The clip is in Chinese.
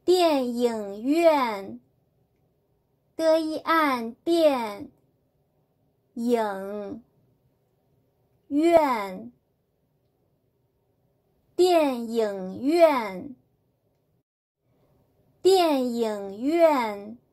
电影院，的一按电，影院，电影院，电影院。